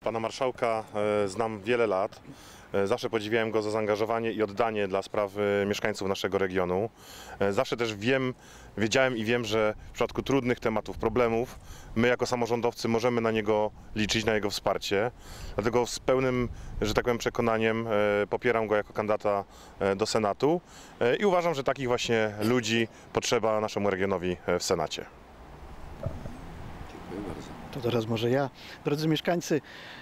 Pana marszałka znam wiele lat. Zawsze podziwiałem go za zaangażowanie i oddanie dla spraw mieszkańców naszego regionu. Zawsze też wiedziałem i wiem, że w przypadku trudnych tematów, problemów, my jako samorządowcy możemy na niego liczyć, na jego wsparcie. Dlatego z pełnym, że tak powiem, przekonaniem popieram go jako kandydata do Senatu i uważam, że takich właśnie ludzi potrzeba naszemu regionowi w Senacie. Dziękuję bardzo. To teraz może ja. Drodzy mieszkańcy,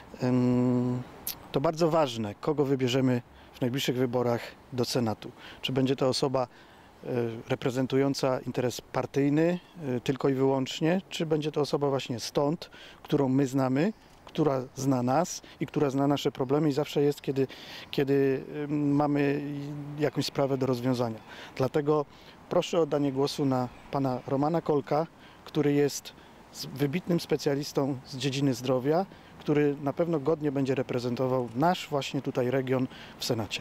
to bardzo ważne, kogo wybierzemy w najbliższych wyborach do Senatu. Czy będzie to osoba reprezentująca interes partyjny tylko i wyłącznie, czy będzie to osoba właśnie stąd, którą my znamy, która zna nas i która zna nasze problemy i zawsze jest, kiedy mamy jakąś sprawę do rozwiązania. Dlatego proszę o oddanie głosu na pana Romana Kolka, który jest wybitnym specjalistą z dziedziny zdrowia, który na pewno godnie będzie reprezentował nasz właśnie tutaj region w Senacie.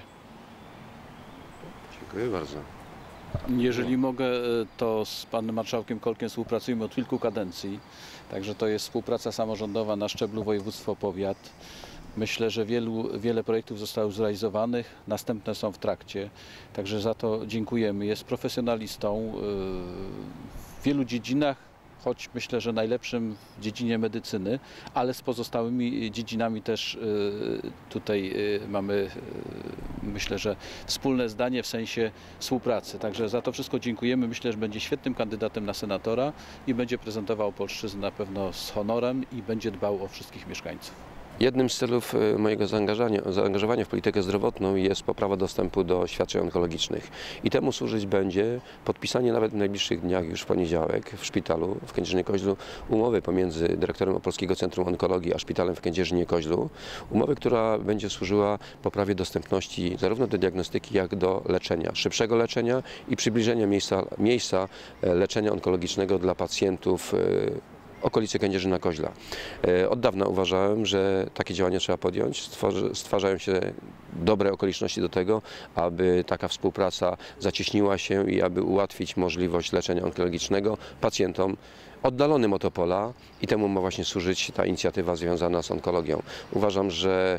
Dziękuję bardzo. Jeżeli mogę, to z panem marszałkiem Kolkiem współpracujemy od kilku kadencji. Także to jest współpraca samorządowa na szczeblu województwo, powiat. Myślę, że wiele projektów zostało zrealizowanych, następne są w trakcie. Także za to dziękujemy. Jest profesjonalistą w wielu dziedzinach, choć myślę, że najlepszym w dziedzinie medycyny, ale z pozostałymi dziedzinami też tutaj mamy, myślę, że wspólne zdanie w sensie współpracy. Także za to wszystko dziękujemy. Myślę, że będzie świetnym kandydatem na senatora i będzie prezentował Opolszczyznę na pewno z honorem i będzie dbał o wszystkich mieszkańców. Jednym z celów mojego zaangażowania w politykę zdrowotną jest poprawa dostępu do świadczeń onkologicznych. I temu służyć będzie podpisanie nawet w najbliższych dniach, już w poniedziałek, w szpitalu w Kędzierzynie-Koźlu umowy pomiędzy dyrektorem Opolskiego Centrum Onkologii a szpitalem w Kędzierzynie-Koźlu. Umowy, która będzie służyła poprawie dostępności zarówno do diagnostyki, jak do leczenia, szybszego leczenia i przybliżenia miejsca leczenia onkologicznego dla pacjentów okolicy Kędzierzyna-Koźla. Od dawna uważałem, że takie działania trzeba podjąć. Stwarzają się dobre okoliczności do tego, aby taka współpraca zacieśniła się i aby ułatwić możliwość leczenia onkologicznego pacjentom oddalonym od Opola i temu ma właśnie służyć ta inicjatywa związana z onkologią. Uważam, że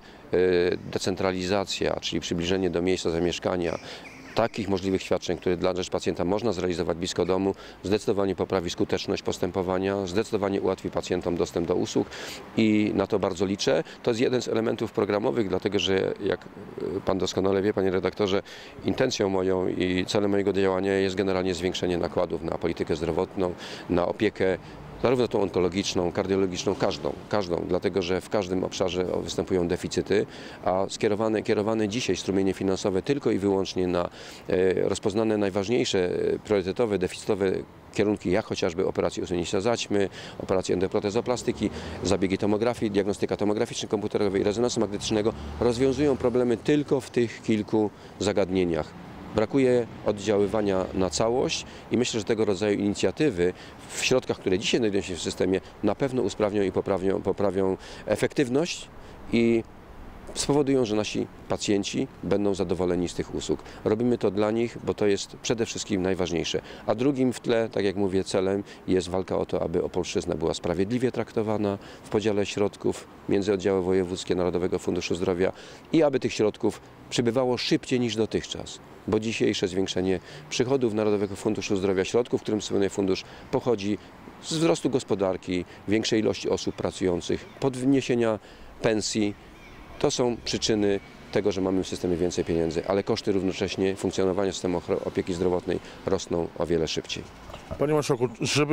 decentralizacja, czyli przybliżenie do miejsca zamieszkania takich możliwych świadczeń, które dla rzecz pacjenta można zrealizować blisko domu, zdecydowanie poprawi skuteczność postępowania, zdecydowanie ułatwi pacjentom dostęp do usług i na to bardzo liczę. To jest jeden z elementów programowych, dlatego że jak pan doskonale wie, panie redaktorze, intencją moją i celem mojego działania jest generalnie zwiększenie nakładów na politykę zdrowotną, na opiekę zarówno tą onkologiczną, kardiologiczną, każdą, dlatego że w każdym obszarze występują deficyty, a kierowane dzisiaj strumienie finansowe tylko i wyłącznie na rozpoznane najważniejsze, priorytetowe, deficytowe kierunki, jak chociażby operacje usunięcia zaćmy, operacje endoprotezoplastyki, zabiegi tomografii, diagnostyka tomograficzna, komputerowej i rezonansu magnetycznego, rozwiązują problemy tylko w tych kilku zagadnieniach. Brakuje oddziaływania na całość i myślę, że tego rodzaju inicjatywy w środkach, które dzisiaj znajdują się w systemie, na pewno usprawnią i poprawią efektywność i spowodują, że nasi pacjenci będą zadowoleni z tych usług. Robimy to dla nich, bo to jest przede wszystkim najważniejsze. A drugim w tle, tak jak mówię, celem jest walka o to, aby Opolszczyzna była sprawiedliwie traktowana w podziale środków między oddziały wojewódzkie Narodowego Funduszu Zdrowia i aby tych środków przybywało szybciej niż dotychczas. Bo dzisiejsze zwiększenie przychodów Narodowego Funduszu Zdrowia, środków, którym dysponuje fundusz, pochodzi z wzrostu gospodarki, większej ilości osób pracujących, podniesienia pensji. To są przyczyny tego, że mamy w systemie więcej pieniędzy, ale koszty równocześnie funkcjonowania systemu opieki zdrowotnej rosną o wiele szybciej. Panie marszałku,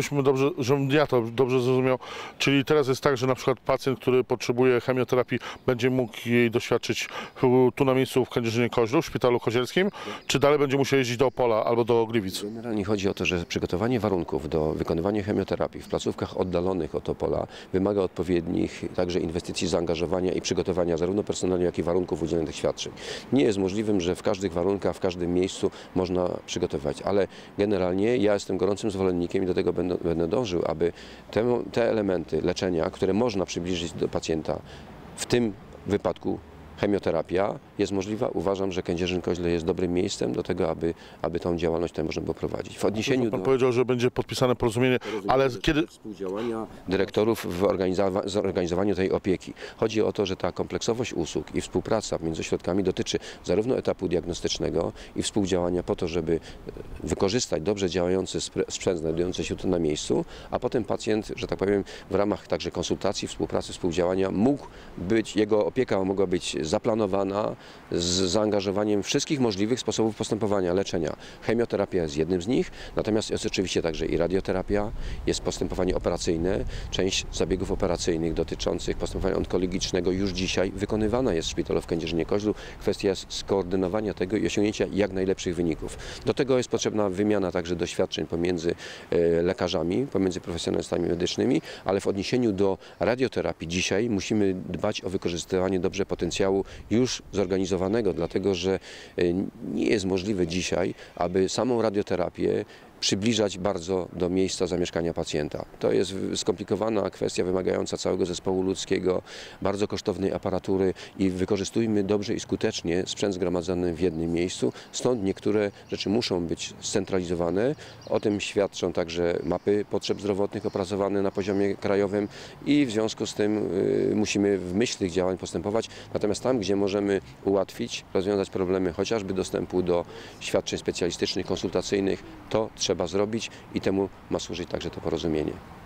żebym ja to dobrze zrozumiał, czyli teraz jest tak, że na przykład pacjent, który potrzebuje chemioterapii, będzie mógł jej doświadczyć tu na miejscu w Kędzierzynie-Koźlu, w szpitalu kozielskim, czy dalej będzie musiał jeździć do Opola albo do Gliwic? Generalnie chodzi o to, że przygotowanie warunków do wykonywania chemioterapii w placówkach oddalonych od Opola wymaga odpowiednich także inwestycji, zaangażowania i przygotowania zarówno personelu, jak i warunków udzielenia tych świadczeń. Nie jest możliwym, że w każdych warunkach, w każdym miejscu można przygotować, ale generalnie ja jestem gorącym zwolennikiem i do tego będę dążył, aby te elementy leczenia, które można przybliżyć do pacjenta, w tym wypadku chemioterapia jest możliwa. Uważam, że Kędzierzyn-Koźle jest dobrym miejscem do tego, aby tą działalność tutaj można było prowadzić. W odniesieniu Pan powiedział, że będzie podpisane porozumienie, ale kiedy... współdziałania dyrektorów w zorganizowaniu tej opieki. Chodzi o to, że ta kompleksowość usług i współpraca między ośrodkami dotyczy zarówno etapu diagnostycznego i współdziałania po to, żeby wykorzystać dobrze działający sprzęt znajdujący się tu na miejscu, a potem pacjent, że tak powiem, w ramach także konsultacji, współpracy, współdziałania jego opieka mogła być zaplanowana z zaangażowaniem wszystkich możliwych sposobów postępowania, leczenia. Chemioterapia jest jednym z nich, natomiast jest oczywiście także i radioterapia, jest postępowanie operacyjne, część zabiegów operacyjnych dotyczących postępowania onkologicznego już dzisiaj wykonywana jest w szpitalu w Kędzierzynie-Koźlu. Kwestia jest skoordynowania tego i osiągnięcia jak najlepszych wyników. Do tego jest potrzebna wymiana także doświadczeń pomiędzy lekarzami, pomiędzy profesjonalistami medycznymi, ale w odniesieniu do radioterapii dzisiaj musimy dbać o wykorzystywanie dobrze potencjału już zorganizowanego, dlatego że nie jest możliwe dzisiaj, aby samą radioterapię przybliżać bardzo do miejsca zamieszkania pacjenta. To jest skomplikowana kwestia wymagająca całego zespołu ludzkiego, bardzo kosztownej aparatury i wykorzystujmy dobrze i skutecznie sprzęt zgromadzony w jednym miejscu. Stąd niektóre rzeczy muszą być scentralizowane. O tym świadczą także mapy potrzeb zdrowotnych opracowane na poziomie krajowym i w związku z tym musimy w myśl tych działań postępować. Natomiast tam, gdzie możemy ułatwić, rozwiązać problemy chociażby dostępu do świadczeń specjalistycznych, konsultacyjnych, to trzeba zrobić i temu ma służyć także to porozumienie.